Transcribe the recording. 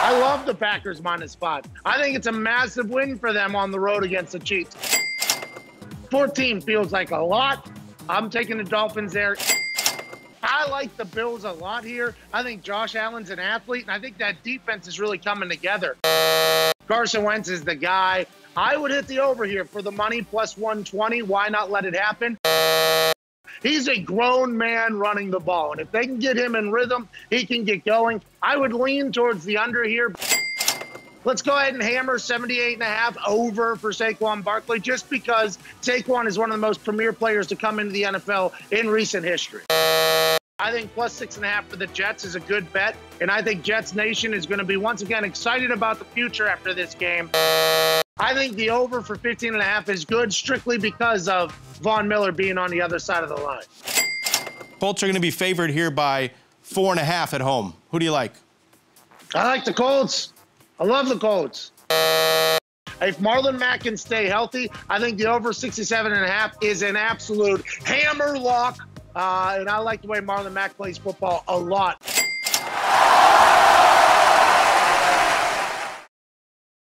I love the Packers -5. I think it's a massive win for them on the road against the Chiefs. 14 feels like a lot. I'm taking the Dolphins there. I like the Bills a lot here. I think Josh Allen's an athlete, and I think that defense is really coming together. Carson Wentz is the guy. I would hit the over here for the money, +120. Why not let it happen? He's a grown man running the ball, and if they can get him in rhythm, he can get going. I would lean towards the under here. Let's go ahead and hammer 78.5 over for Saquon Barkley, just because Saquon is one of the most premier players to come into the NFL in recent history. I think +6.5 for the Jets is a good bet, and I think Jets Nation is going to be once again excited about the future after this game. I think the over for 15.5 is good strictly because of Von Miller being on the other side of the line. Colts are going to be favored here by 4.5 at home. Who do you like? I like the Colts. I love the Colts. If Marlon Mack can stay healthy, I think the over 67.5 is an absolute hammer lock. And I like the way Marlon Mack plays football a lot.